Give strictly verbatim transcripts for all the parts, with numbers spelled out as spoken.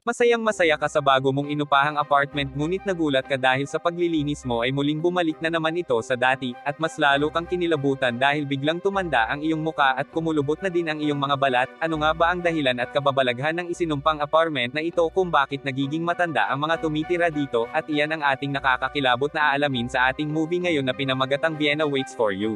Masayang-masaya ka sa bago mong inupahang apartment ngunit nagulat ka dahil sa paglilinis mo ay muling bumalik na naman ito sa dati, at mas lalo kang kinilabutan dahil biglang tumanda ang iyong muka at kumulubot na din ang iyong mga balat. Ano nga ba ang dahilan at kababalaghan ng isinumpang apartment na ito kung bakit nagiging matanda ang mga tumitira dito, at iyan ang ating nakakakilabot na aalamin sa ating movie ngayon na pinamagatang Vienna Waits for You.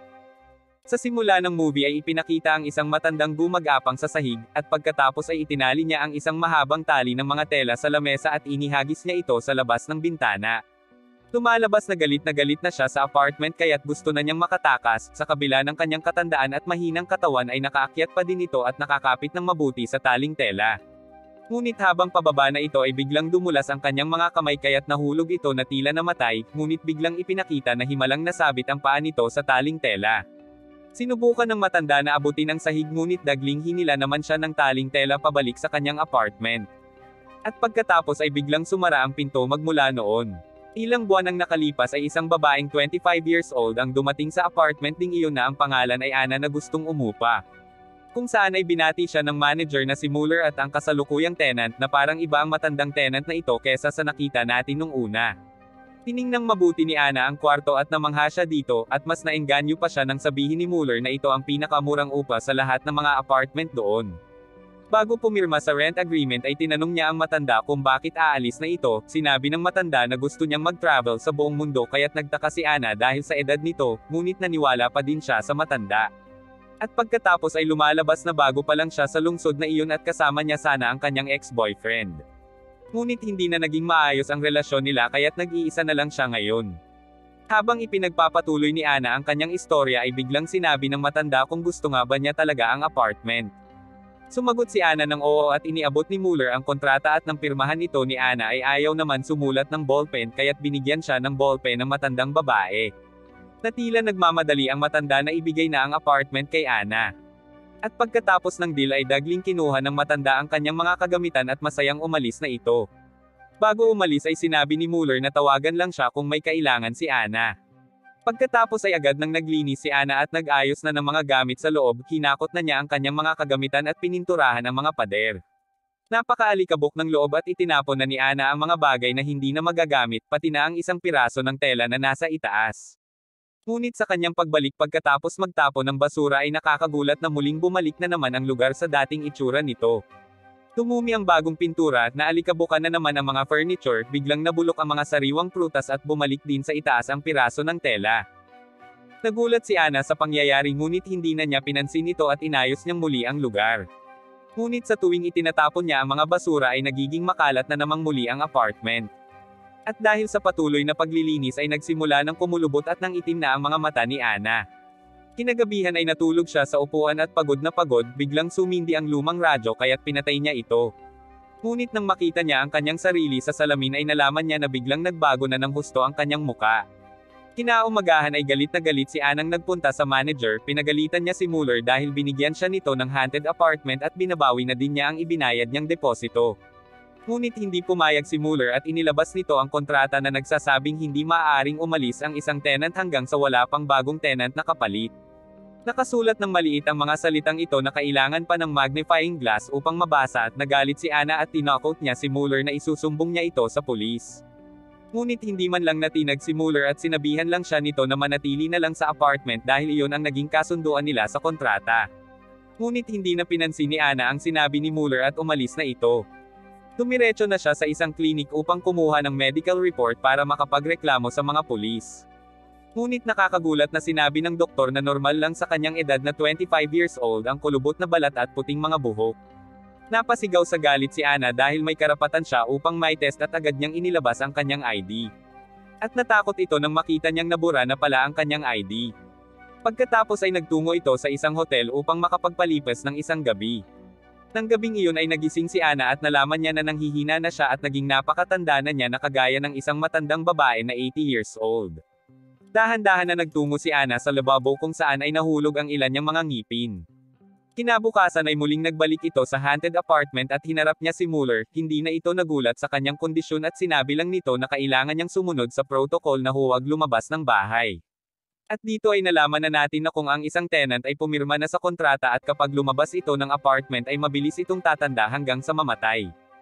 Sa simula ng movie ay ipinakita ang isang matandang gumagapang sa sahig, at pagkatapos ay itinali niya ang isang mahabang tali ng mga tela sa lamesa at inihagis niya ito sa labas ng bintana. Lumalabas na galit na galit na siya sa apartment kaya't gusto na niyang makatakas. Sa kabila ng kanyang katandaan at mahinang katawan ay nakaakyat pa din ito at nakakapit ng mabuti sa taling tela. Ngunit habang pababa na ito ay biglang dumulas ang kanyang mga kamay kaya't nahulog ito na tila namatay, ngunit biglang ipinakita na himalang nasabit ang paa nito sa taling tela. Sinubukan ng matanda na abutin ang sahig ngunit dagling hinila naman siya ng taling tela pabalik sa kanyang apartment. At pagkatapos ay biglang sumara ang pinto magmula noon. Ilang buwan ang nakalipas ay isang babaeng twenty-five years old ang dumating sa apartment ding iyon na ang pangalan ay Anna na gustong umupa. Kung saan ay binati siya ng manager na si Muller at ang kasalukuyang tenant na parang iba ang matandang tenant na ito kesa sa nakita natin nung una. Tiningnang mabuti ni Anna ang kwarto at namangha siya dito, at mas naengganyo pa siya nang sabihin ni Muller na ito ang pinakamurang upa sa lahat ng mga apartment doon. Bago pumirma sa rent agreement ay tinanong niya ang matanda kung bakit aalis na ito. Sinabi ng matanda na gusto niyang mag-travel sa buong mundo kaya't nagtaka si Anna dahil sa edad nito, ngunit naniwala pa din siya sa matanda. At pagkatapos ay lumalabas na bago pa lang siya sa lungsod na iyon at kasama niya sana ang kanyang ex-boyfriend. Ngunit hindi na naging maayos ang relasyon nila kaya't nag-iisa na lang siya ngayon. Habang ipinagpapatuloy ni Anna ang kanyang istorya ay biglang sinabi ng matanda kung gusto nga ba niya talaga ang apartment. Sumagot si Anna ng oo at iniabot ni Muller ang kontrata at nang pirmahan ito ni Anna ay ayaw naman sumulat ng ballpen kaya't binigyan siya ng ballpen ng matandang babae. Natila nagmamadali ang matanda na ibigay na ang apartment kay Anna. At pagkatapos ng deal ay dagling kinuha ng matanda ang kanyang mga kagamitan at masayang umalis na ito. Bago umalis ay sinabi ni Muller na tawagan lang siya kung may kailangan si Anna. Pagkatapos ay agad nang naglinis si Anna at nag-ayos na ng mga gamit sa loob, hinakot na niya ang kanyang mga kagamitan at pininturahan ang mga pader. Napakaalikabok ng loob at itinapon na ni Anna ang mga bagay na hindi na magagamit, pati na ang isang piraso ng tela na nasa itaas. Ngunit sa kanyang pagbalik pagkatapos magtapon ng basura ay nakakagulat na muling bumalik na naman ang lugar sa dating itsura nito. Tumumi ang bagong pintura, naalikabukan na naman ang mga furniture, biglang nabulok ang mga sariwang prutas at bumalik din sa itaas ang piraso ng tela. Nagulat si Anna sa pangyayari ngunit hindi na niya pinansin ito at inayos niyang muli ang lugar. Ngunit sa tuwing itinatapon niya ang mga basura ay nagiging makalat na namang muli ang apartment. At dahil sa patuloy na paglilinis ay nagsimula ng kumulubot at nang itim na ang mga mata ni Anna. Kinagabihan ay natulog siya sa upuan at pagod na pagod, biglang sumindi ang lumang radyo kaya't pinatay niya ito. Ngunit nang makita niya ang kanyang sarili sa salamin ay nalaman niya na biglang nagbago na ng husto ang kanyang muka. Kinaumagahan ay galit na galit si Anang nagpunta sa manager, pinagalitan niya si Muller dahil binigyan siya nito ng haunted apartment at binabawi na din niya ang ibinayad niyang deposito. Ngunit hindi pumayag si Muller at inilabas nito ang kontrata na nagsasabing hindi maaaring umalis ang isang tenant hanggang sa wala pang bagong tenant na kapalit. Nakasulat ng maliit ang mga salitang ito na kailangan pa ng magnifying glass upang mabasa at nagalit si Anna at tinakot niya si Muller na isusumbong niya ito sa pulis. Ngunit hindi man lang natinag si Muller at sinabihan lang siya nito na manatili na lang sa apartment dahil iyon ang naging kasunduan nila sa kontrata. Ngunit hindi na pinansin ni Anna ang sinabi ni Muller at umalis na ito. Dumiretso na siya sa isang klinik upang kumuha ng medical report para makapagreklamo sa mga pulis. Ngunit nakakagulat na sinabi ng doktor na normal lang sa kanyang edad na twenty-five years old ang kulubot na balat at puting mga buhok. Napasigaw sa galit si Anna dahil may karapatan siya upang may test at agad niyang inilabas ang kanyang I D. At natakot ito nang makita niyang nabura na pala ang kanyang I D. Pagkatapos ay nagtungo ito sa isang hotel upang makapagpalipas ng isang gabi. Nang gabing iyon ay nagising si Anna at nalaman niya na nanghihina na siya at naging napakatanda na niya na kagaya ng isang matandang babae na eighty years old. Dahan-dahan na nagtungo si Anna sa lababo kung saan ay nahulog ang ilan niyang mga ngipin. Kinabukasan ay muling nagbalik ito sa haunted apartment at hinarap niya si Muller, hindi na ito nagulat sa kanyang kondisyon at sinabi lang nito na kailangan niyang sumunod sa protocol na huwag lumabas ng bahay. At dito ay nalaman na natin na kung ang isang tenant ay pumirma na sa kontrata at kapag lumabas ito ng apartment ay mabilis itong tatanda hanggang sa mamatay.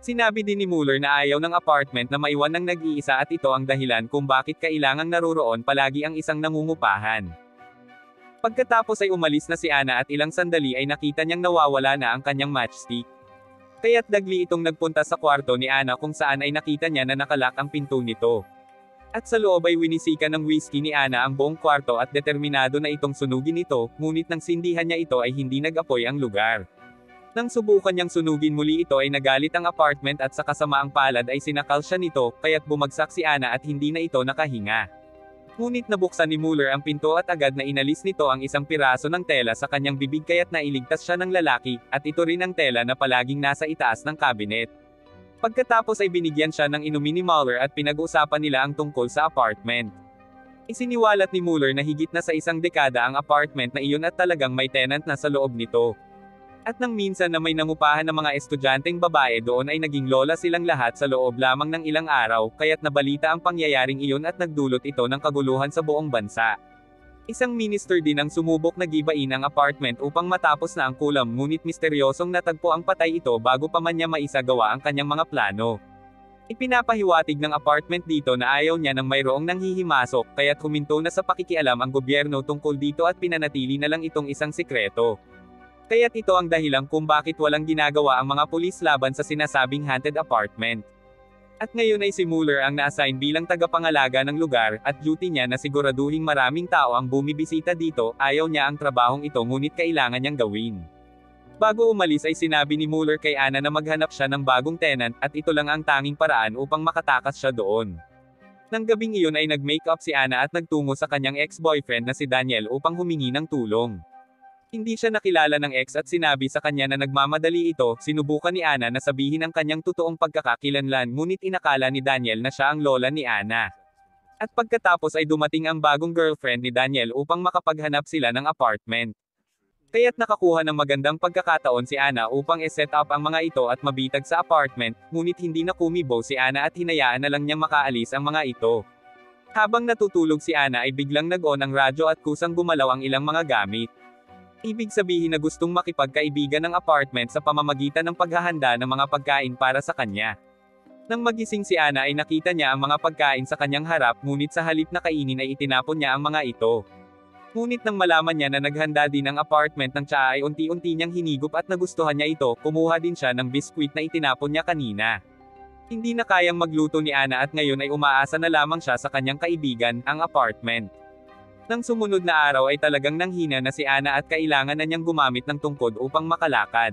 Sinabi din ni Mueller na ayaw ng apartment na maiwan ng nag-iisa at ito ang dahilan kung bakit kailangang naruroon palagi ang isang nangungupahan. Pagkatapos ay umalis na si Anna at ilang sandali ay nakita niyang nawawala na ang kanyang matchstick. Kaya't dagli itong nagpunta sa kwarto ni Anna kung saan ay nakita niya na nakalak ang pinto nito. At sa loob ay winisikan ng whiskey ni Anna ang buong kwarto at determinado na itong sunugin ito, ngunit nang sindihan niya ito ay hindi nag-apoy ang lugar. Nang subukan niyang sunugin muli ito ay nagalit ang apartment at sa kasamaang palad ay sinakal siya nito, kaya't bumagsak si Anna at hindi na ito nakahinga. Ngunit nabuksan ni Mueller ang pinto at agad na inalis nito ang isang piraso ng tela sa kanyang bibig kaya't nailigtas siya ng lalaki, at ito rin ang tela na palaging nasa itaas ng cabinet. Pagkatapos ay binigyan siya ng inumin ni Mueller at pinag-usapan nila ang tungkol sa apartment. Isiniwalat ni Mueller na higit na sa isang dekada ang apartment na iyon at talagang may tenant na sa loob nito. At nang minsan na may nangupahan ng mga estudyanteng babae doon ay naging lola silang lahat sa loob lamang ng ilang araw, kaya't nabalita ang pangyayaring iyon at nagdulot ito ng kaguluhan sa buong bansa. Isang minister din ang sumubok na gibain ang apartment upang matapos na ang kulam ngunit misteryosong natagpo ang patay ito bago pa man niya maisagawa ang kanyang mga plano. Ipinapahiwatig ng apartment dito na ayaw niya nang mayroong nanghihimasok, kaya't huminto na sa pakikialam ang gobyerno tungkol dito at pinanatili na lang itong isang sikreto. Kaya't ito ang dahilan kung bakit walang ginagawa ang mga pulis laban sa sinasabing haunted apartment. At ngayon ay si Mueller ang na-assign bilang tagapangalaga ng lugar, at duty niya na siguraduhing maraming tao ang bumibisita dito, ayaw niya ang trabahong ito ngunit kailangan niyang gawin. Bago umalis ay sinabi ni Mueller kay Anna na maghanap siya ng bagong tenant, at ito lang ang tanging paraan upang makatakas siya doon. Nang gabing iyon ay nag-makeup si Anna at nagtungo sa kanyang ex-boyfriend na si Daniel upang humingi ng tulong. Hindi siya nakilala ng ex at sinabi sa kanya na nagmamadali ito, sinubukan ni Anna na sabihin ang kanyang totoong pagkakakilanlan ngunit inakala ni Daniel na siya ang lola ni Anna. At pagkatapos ay dumating ang bagong girlfriend ni Daniel upang makapaghanap sila ng apartment. Kaya't nakakuha ng magandang pagkakataon si Anna upang i-set up ang mga ito at mabitag sa apartment, ngunit hindi na kumibo si Anna at hinayaan na lang niyang makaalis ang mga ito. Habang natutulog si Anna ay biglang nag-on ang radyo at kusang gumalaw ang ilang mga gamit. Ibig sabihin na gustong makipagkaibigan ng apartment sa pamamagitan ng paghahanda ng mga pagkain para sa kanya. Nang magising si Anna ay nakita niya ang mga pagkain sa kanyang harap ngunit sa halip na kainin ay itinapon niya ang mga ito. Ngunit nang malaman niya na naghanda din ang apartment ng tsaa ay unti-unti niyang hinigop at nagustuhan niya ito, kumuha din siya ng biskwit na itinapon niya kanina. Hindi na kayang magluto ni Anna at ngayon ay umaasa na lamang siya sa kanyang kaibigan, ang apartment. Nang sumunod na araw ay talagang nanghina na si Anna at kailangan na niyang gumamit ng tungkod upang makalakad.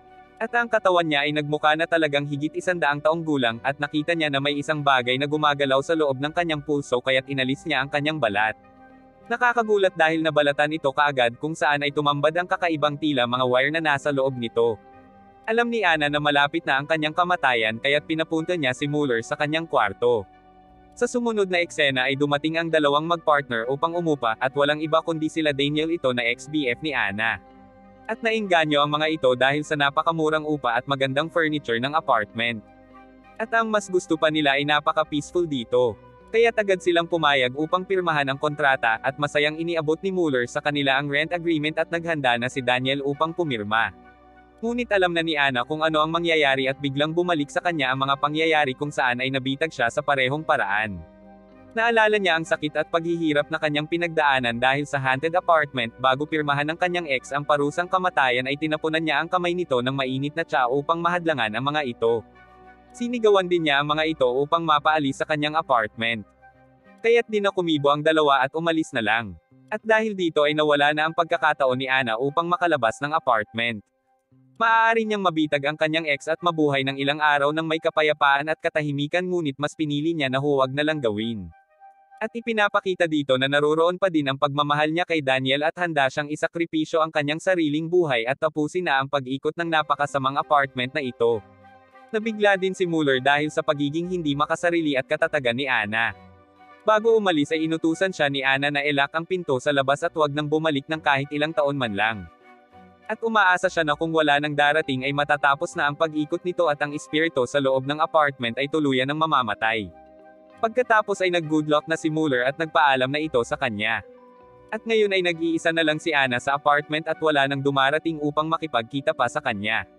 At ang katawan niya ay nagmukha na talagang higit isandaang taong gulang at nakita niya na may isang bagay na gumagalaw sa loob ng kanyang pulso kaya't inalis niya ang kanyang balat. Nakakagulat dahil nabalatan ito kaagad kung saan ay tumambad ang kakaibang tila mga wire na nasa loob nito. Alam ni Anna na malapit na ang kanyang kamatayan kaya't pinapunta niya si Mueller sa kanyang kwarto. Sa sumunod na eksena ay dumating ang dalawang mag-partner upang umupa at walang iba kundi sila Daniel ito na ex-B F ni Anna. At nainganyo ang mga ito dahil sa napakamurang upa at magandang furniture ng apartment. At ang mas gusto pa nila ay napaka-peaceful dito. Kaya agad silang pumayag upang pirmahan ang kontrata at masayang iniabot ni Mueller sa kanila ang rent agreement at naghanda na si Daniel upang pumirma. Ngunit alam na ni Anna kung ano ang mangyayari at biglang bumalik sa kanya ang mga pangyayari kung saan ay nabitag siya sa parehong paraan. Naalala niya ang sakit at paghihirap na kanyang pinagdaanan dahil sa haunted apartment bago pirmahan ng kanyang ex ang parusang kamatayan ay tinapunan niya ang kamay nito ng mainit na tsaa upang mahadlangan ang mga ito. Sinigawan din niya ang mga ito upang mapaalis sa kanyang apartment. Kaya't di na kumibo ang dalawa at umalis na lang. At dahil dito ay nawala na ang pagkakataon ni Anna upang makalabas ng apartment. Maaari niyang mabitag ang kanyang ex at mabuhay ng ilang araw ng may kapayapaan at katahimikan ngunit mas pinili niya na huwag na lang gawin. At ipinapakita dito na naroroon pa din ang pagmamahal niya kay Daniel at handa siyang isakripisyo ang kanyang sariling buhay at tapusin na ang pag-ikot ng napakasamang apartment na ito. Nabigla din si Mueller dahil sa pagiging hindi makasarili at katatagan ni Anna. Bago umalis ay inutusan siya ni Anna na ilak ang pinto sa labas at huwag nang bumalik ng kahit ilang taon man lang. At umaasa siya na kung wala nang darating ay matatapos na ang pag-ikot nito at ang espiritu sa loob ng apartment ay tuluyan ng mamamatay. Pagkatapos ay nag-good luck na si Mueller at nagpaalam na ito sa kanya. At ngayon ay nag-iisa na lang si Anna sa apartment at wala nang dumarating upang makipagkita pa sa kanya.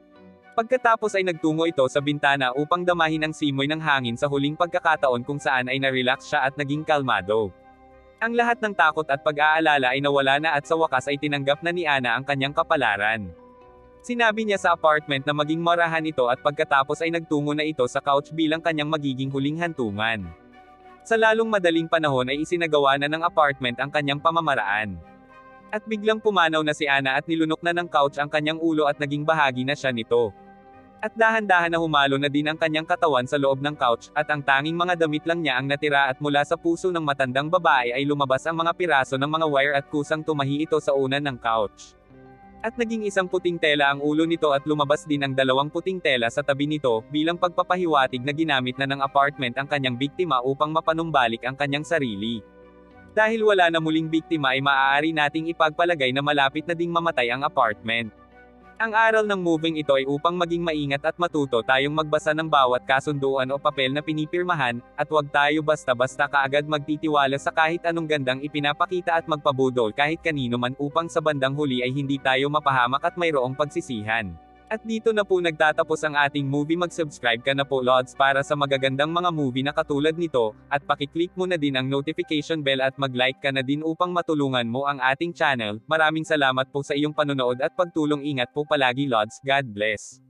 Pagkatapos ay nagtungo ito sa bintana upang damahin ang simoy ng hangin sa huling pagkakataon kung saan ay na-relax siya at naging kalmado. Ang lahat ng takot at pag-aalala ay nawala na at sa wakas ay tinanggap na ni Ana ang kanyang kapalaran. Sinabi niya sa apartment na maging marahan ito at pagkatapos ay nagtungo na ito sa couch bilang kanyang magiging huling hantungan. Sa lalong madaling panahon ay isinagawa na ng apartment ang kanyang pamamaraan. At biglang pumanaw na si Ana at nilunok na ng couch ang kanyang ulo at naging bahagi na siya nito. At dahan-dahan na humalo na din ang kanyang katawan sa loob ng couch, at ang tanging mga damit lang niya ang natira at mula sa puso ng matandang babae ay lumabas ang mga piraso ng mga wire at kusang tumahi ito sa unan ng couch. At naging isang puting tela ang ulo nito at lumabas din ang dalawang puting tela sa tabi nito, bilang pagpapahiwatig na ginamit na ng apartment ang kanyang biktima upang mapanumbalik ang kanyang sarili. Dahil wala na muling biktima ay maaari nating ipagpalagay na malapit na ding mamatay ang apartment. Ang aral ng moving ito ay upang maging maingat at matuto tayong magbasa ng bawat kasunduan o papel na pinipirmahan, at huwag tayo basta-basta kaagad magtitiwala sa kahit anong gandang ipinapakita at magpabudol kahit kanino man upang sa bandang huli ay hindi tayo mapahamak at mayroong pagsisihan. At dito na po nagtatapos ang ating movie. Mag-subscribe ka na po Lods para sa magagandang mga movie na katulad nito, at pakiclick mo na din ang notification bell at mag-like ka na din upang matulungan mo ang ating channel. Maraming salamat po sa iyong panonood at pagtulong. Ingat po palagi Lods. God bless.